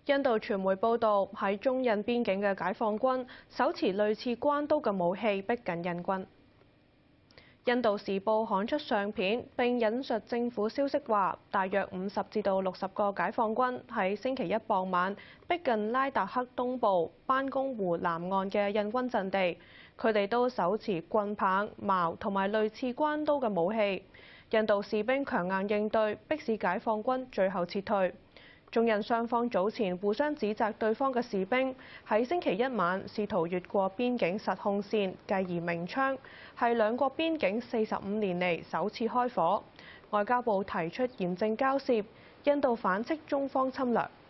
印度傳媒報道，喺中印邊境嘅解放軍手持類似關刀嘅武器逼近印軍。印度時報刊出相片，並引述政府消息話，大約50至到60個解放軍喺星期一傍晚逼近拉達克東部班公湖南岸嘅印軍陣地。佢哋都手持棍棒、矛同埋類似關刀嘅武器。印度士兵強硬應對，迫使解放軍最後撤退。中印雙方早前互相指責對方嘅士兵喺星期一晚試圖越過邊境實控線，繼而鳴槍，係兩國邊境45年嚟首次開火。外交部提出嚴正交涉，印度反斥中方侵略。